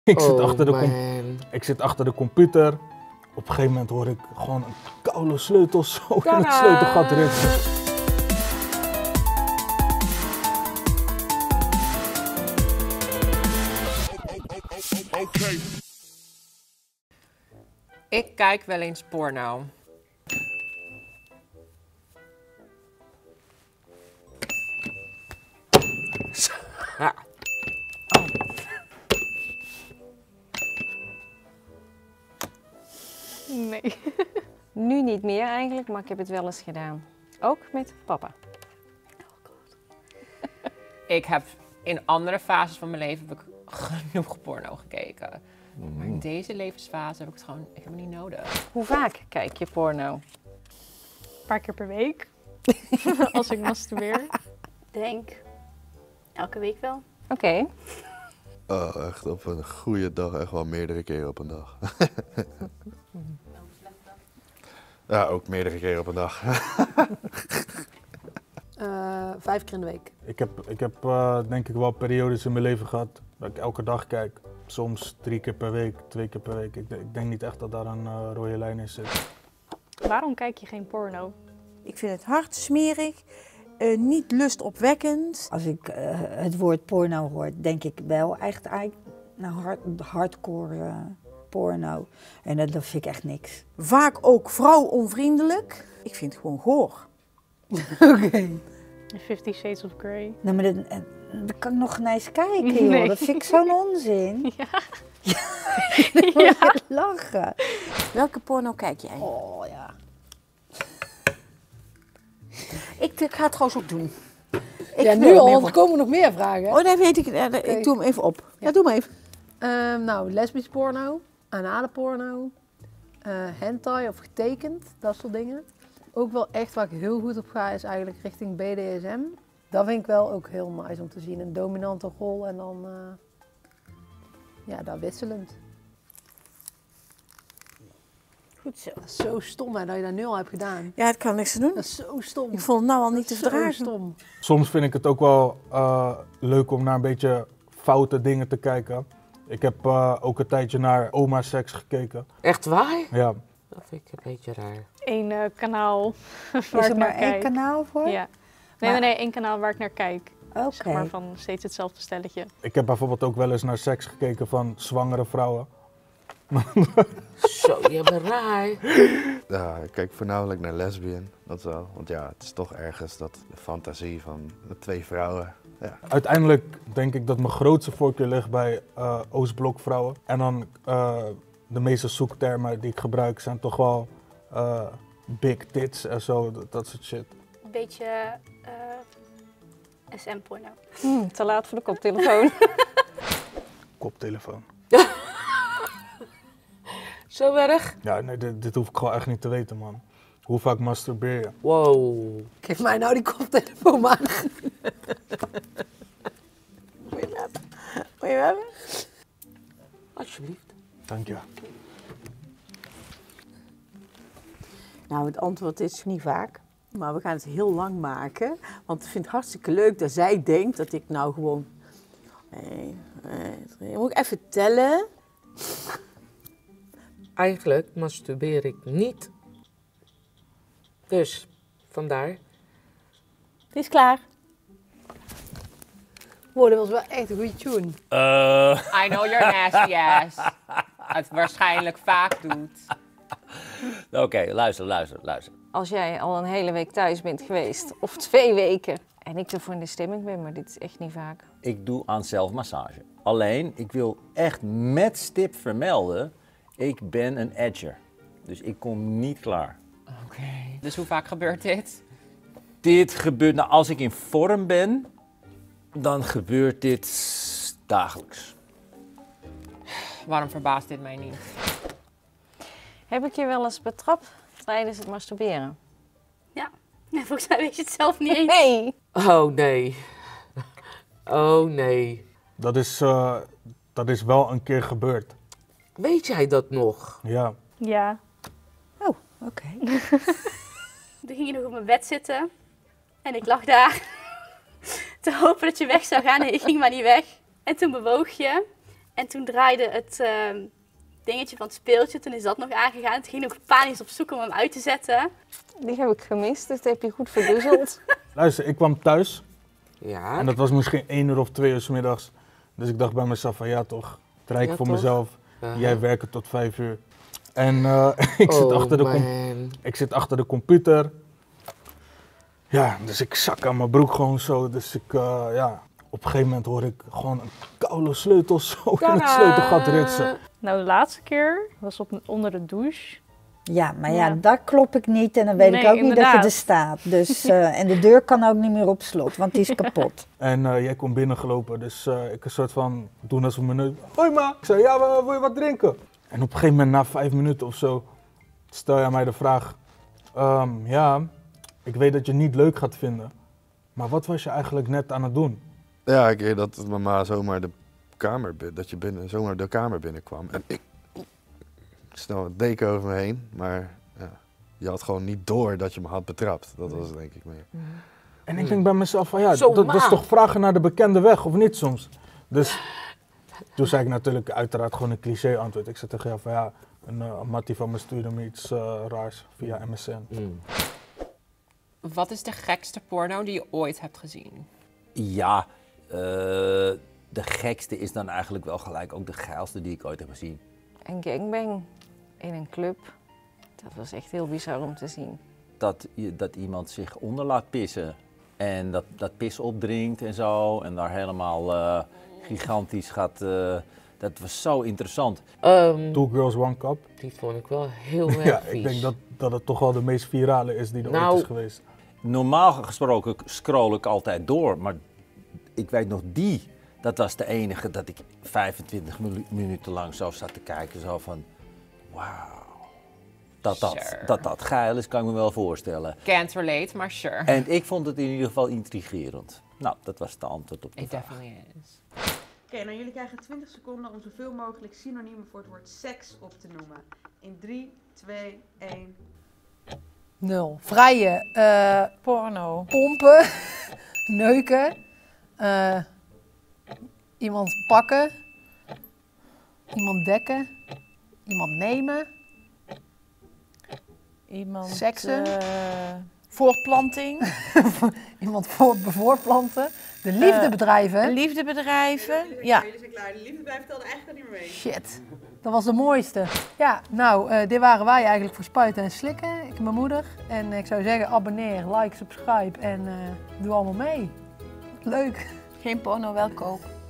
Ik zit achter de computer. Op een gegeven moment hoor ik gewoon een koude sleutel zo in het sleutelgat ritsen. Ik kijk wel eens porno. Ja. Nee. Nu niet meer eigenlijk, maar ik heb het wel eens gedaan. Ook met papa. Ik heb in andere fases van mijn leven heb ik genoeg porno gekeken. Maar in deze levensfase heb ik het gewoon, ik heb het niet nodig. Hoe vaak kijk je porno? Een paar keer per week. Als ik masturbeer. Denk elke week wel. Oké. Oh, echt op een goede dag, echt wel meerdere keren op een dag. Ja, ook meerdere keren op een dag. 5 keer in de week. Ik heb denk ik wel periodes in mijn leven gehad dat ik elke dag kijk. Soms 3 keer per week, 2 keer per week. Ik denk niet echt dat daar een rode lijn in zit. Waarom kijk je geen porno? Ik vind het hard smerig, niet lustopwekkend. Als ik het woord porno hoor, denk ik wel echt eigenlijk naar hardcore porno. En dat vind ik echt niks. Vaak ook vrouwonvriendelijk. Ik vind het gewoon goor. Oké. 50 Shades of Grey. Nou, maar dat kan ik nog naar eens kijken, joh. Nee. Dat vind ik zo'n onzin. Ja. Dan moet je lachen. Welke porno kijk jij? Oh ja. Ik ga het trouwens ook doen. Ja, nu al, want er komen nog meer vragen. Oh, nee, weet ik. Ik doe hem even op. Ja, doe maar even. Nou, lesbisch porno, anale porno, hentai of getekend, dat soort dingen. Ook wel echt waar ik heel goed op ga is eigenlijk richting BDSM. Dat vind ik wel ook heel nice om te zien. Een dominante rol en dan ja, daar wisselend. Goed zo. Dat is zo stom hè, dat je dat nu al hebt gedaan. Ja, het kan niks te doen. Dat is zo stom. Ik vond het nou al niet te Zo verdragen. stom. Soms vind ik het ook wel leuk om naar een beetje foute dingen te kijken. Ik heb ook een tijdje naar oma-seks gekeken. Echt waar? Ja. Dat vind ik een beetje raar. Eén kanaal waar Is ik er naar maar één kijk. kanaal voor? Ja. Nee, Maar- nee, één kanaal waar ik naar kijk. Oké. Zeg maar van steeds hetzelfde stelletje. Ik heb bijvoorbeeld ook wel eens naar seks gekeken van zwangere vrouwen. Zo, je bent raar. Ja, ik kijk voornamelijk naar lesbian, dat wel. Want ja, het is toch ergens dat de fantasie van de 2 vrouwen. Ja. Uiteindelijk denk ik dat mijn grootste voorkeur ligt bij Oostblok vrouwen. En dan de meeste zoektermen die ik gebruik zijn toch wel big tits en zo, dat soort shit. Een beetje SM-porno. Te laat voor de koptelefoon. Koptelefoon. Zo erg? Ja, nee, dit hoef ik gewoon echt niet te weten, man. Hoe vaak masturbeer je? Wow. Geef mij nou die koptelefoon maar. Moet je hebben? Alsjeblieft. Dank je. Nou, het antwoord is niet vaak. Maar we gaan het heel lang maken. Want ik vind het hartstikke leuk dat zij denkt dat ik nou gewoon... Moet ik even tellen? Eigenlijk masturbeer ik niet. Dus, vandaar. Het is klaar. Wow, dat was wel echt een goede tune. I know you're nasty ass. Het waarschijnlijk vaak doet. Oké, luister. Als jij al een hele week thuis bent geweest, of 2 weken, en ik ervoor in de stemming ben, maar dit is echt niet vaak. Ik doe aan zelfmassage. Alleen, ik wil echt met stip vermelden, ik ben een edger. Dus ik kom niet klaar. Oké. Dus hoe vaak gebeurt dit? Dit gebeurt, nou als ik in vorm ben, dan gebeurt dit dagelijks. Waarom verbaast dit mij niet? Heb ik je wel eens betrapt tijdens het masturberen? Ja, volgens mij weet je het zelf niet eens. Nee! Oh nee. Oh nee. Dat is wel een keer gebeurd. Weet jij dat nog? Ja. Ja. Oh, oké. Toen ging je nog op mijn bed zitten. En ik lag daar te hopen dat je weg zou gaan. En je ging maar niet weg. En toen bewoog je. En toen draaide het dingetje van het speeltje, toen is dat nog aangegaan. Toen ging ik nog panisch op zoek om hem uit te zetten. Die heb ik gemist, dus dat heb je goed verduzzeld. Luister, ik kwam thuis Ja. en dat was misschien 1 uur of 2 uur 's middags. Dus ik dacht bij mezelf van ja toch, het rijk Ja, voor toch? mezelf. Aha. Jij werken tot 5 uur. En ik, zit ik zit achter de computer. Ja, dus ik zak aan mijn broek gewoon zo. Dus ik, ja, op een gegeven moment hoor ik gewoon een koude sleutel zo in het sleutelgat ritsen. Nou, de laatste keer was onder de douche. Ja, maar Ja. ja, daar klop ik niet en dan weet ik Nee, ook niet dat je inderdaad. er staat. Dus, en de deur kan ook niet meer op slot, want die is kapot. En jij komt binnengelopen, dus ik een soort van doen alsof mijn neus. Hoi ma! Ik zei, ja, wil je wat drinken? En op een gegeven moment, na 5 minuten of zo, stel jij mij de vraag. Ja, ik weet dat je het niet leuk gaat vinden, maar wat was je eigenlijk net aan het doen? Ja, een keer dat mama zomaar zomaar de kamer binnenkwam. En ik snel een deken over me heen, maar ja, je had gewoon niet door dat je me had betrapt. Dat was het denk ik meer. En ik denk bij mezelf van ja, Zo, dat is ma. toch vragen naar de bekende weg, of niet soms? Dus toen zei ik natuurlijk uiteraard gewoon een cliché antwoord. Ik zei tegen jou van ja, een mattie van me stuurde me iets raars via MSN. Wat is de gekste porno die je ooit hebt gezien? Ja, de gekste is dan eigenlijk wel gelijk ook de geilste die ik ooit heb gezien. Een gangbang in een club. Dat was echt heel bizar om te zien. Dat iemand zich onder laat pissen en dat pis opdringt en zo en daar helemaal gigantisch gaat. Dat was zo interessant. 2 Girls, 1 Cup. Die vond ik wel heel erg Ja, vies. ik denk dat het toch wel de meest virale is die er Nou. ooit is geweest. Normaal gesproken scroll ik altijd door, maar ik weet nog dat was de enige dat ik 25 minuten lang zo zat te kijken, zo van wauw. Dat geil is, kan ik me wel voorstellen. Can't relate, maar sure. En ik vond het in ieder geval intrigerend. Nou, dat was de antwoord op de It vraag. definitely is. Oké, nou jullie krijgen 20 seconden om zoveel mogelijk synoniemen voor het woord seks op te noemen. In 3, 2, 1. 0. Vrije, Porno. pompen, neuken, iemand pakken, iemand dekken, iemand nemen, Iemand. Seksen. Voortplanting. iemand voorplanten, de liefde bedrijven. Liefdebedrijven. Ja. Jullie zijn klaar. De liefdebedrijf telde eigenlijk niet meer mee. Shit, dat was de mooiste. Ja, nou, dit waren wij eigenlijk voor Spuiten en Slikken. Ik en mijn moeder. En ik zou zeggen, abonneer, like, subscribe en doe allemaal mee. Leuk. Geen porno, wel kook.